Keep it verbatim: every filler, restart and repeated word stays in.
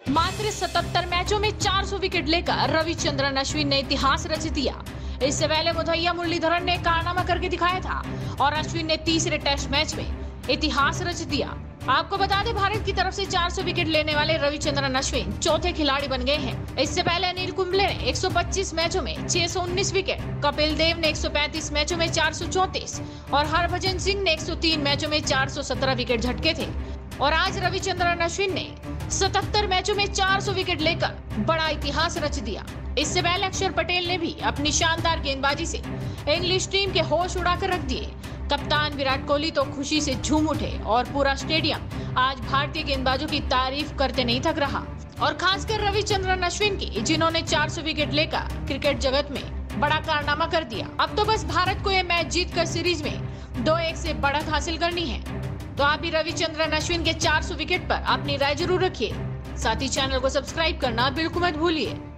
मात्र सतहत्तर मैचों में चार सौ विकेट लेकर रविचंद्रन अश्विन ने इतिहास रच दिया। इससे पहले मुथैया मुरलीधरन ने कारनामा करके दिखाया था और अश्विन ने तीसरे टेस्ट मैच में इतिहास रच दिया। आपको बता दें, भारत की तरफ से चार सौ विकेट लेने वाले रविचंद्रन अश्विन चौथे खिलाड़ी बन गए हैं। इससे पहले अनिल कुंबले ने एक सौ पच्चीस मैचों में छह सौ उन्नीस विकेट, कपिल देव ने एक सौ पैंतीस मैचों में चार सौ चौंतीस और हरभजन सिंह ने एक सौ तीन मैचों में चार सौ सत्रह विकेट झटके थे। और आज रविचंद्रन अश्विन ने सतहत्तर मैचों में चार सौ विकेट लेकर बड़ा इतिहास रच दिया। इससे पहले अक्षर पटेल ने भी अपनी शानदार गेंदबाजी से इंग्लिश टीम के होश उड़ाकर रख दिए। कप्तान विराट कोहली तो खुशी से झूम उठे और पूरा स्टेडियम आज भारतीय गेंदबाजों की तारीफ करते नहीं थक रहा। और खासकर रविचंद्रन अश्विन की, जिन्होंने चार सौ विकेट लेकर क्रिकेट जगत में बड़ा कारनामा कर दिया। अब तो बस भारत को यह मैच जीतकर सीरीज में दो एक से बढ़त हासिल करनी है। तो आप भी रविचंद्रन अश्विन के चार सौ विकेट पर अपनी राय जरूर रखिए। साथ ही चैनल को सब्सक्राइब करना बिल्कुल मत भूलिए।